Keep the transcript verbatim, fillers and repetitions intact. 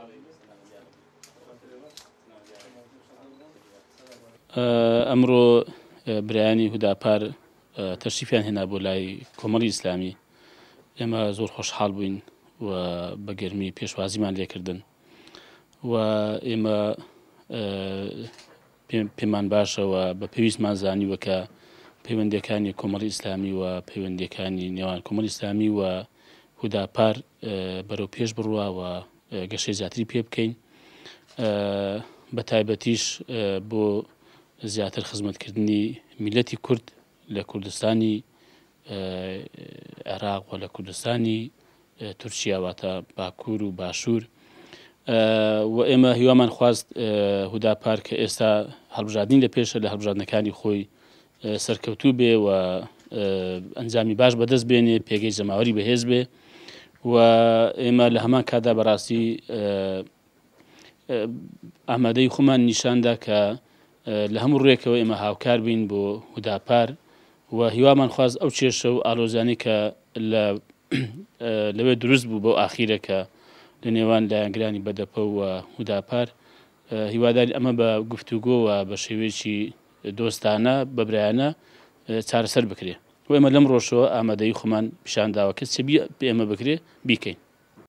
ئەمڕۆ برایانی هوداپار تەشریفیان هێنا بۆ لای کۆمەڵی ئیسلامی. ئێمە زۆر خۆشحاڵ بووین و بە گەرمی پێشوازیمان لێکردن و ئێمە پێمان باشەوە بە پێویستمان زانیوە کە پەیوەندیەکانی کۆمەڵی ئیسلامی و پەیوەندیەکانی نێوان کۆمەڵی ئیسلامی و هوداپار بەرەو پێش بڕوە و گەشەی زیاتری پێ بکەین، بە تایبەتیش بۆ زیاتر خزمەتکردنی میلەتی کورد لە کوردستانی عێراق و لە کوردستانی تورکیا واتە باکوور و باشوور. و ئێمە هیوامان خواست هوداپار کە ئێستا هەڵبژاردننی لە پێشە لە هەڵبژاردنەکانی خۆی سەرکەوتوو بێ و ئەنجامی باش بەدەست بێنێ، پێگەی جەماوەری بەهێز بێ و ئێمە لە هەمان کاتدا بەڕاستی ئامادەی خۆمان نیشاندا کە لە هەموو ڕێکەوە ئێمە هاوکار بین بۆ هوداپار و هیوامان خواست ئەو کێشە و ئاڵۆزانی کە لەوێ دروست بوو بۆ ئاخیرە کە لە نێوان لایەنگرانی بەدەپە و هوداپار هیواداری ئەمە بە گفتوگۆ و بە شێوەیەکی دۆستانە بەبرایانە چارەسەر بکرێ و ئێمە لەم ڕۆژەوە ئامادەی خۆمان پیشانداوە کە چ ئێمە بکرێ بیکەین.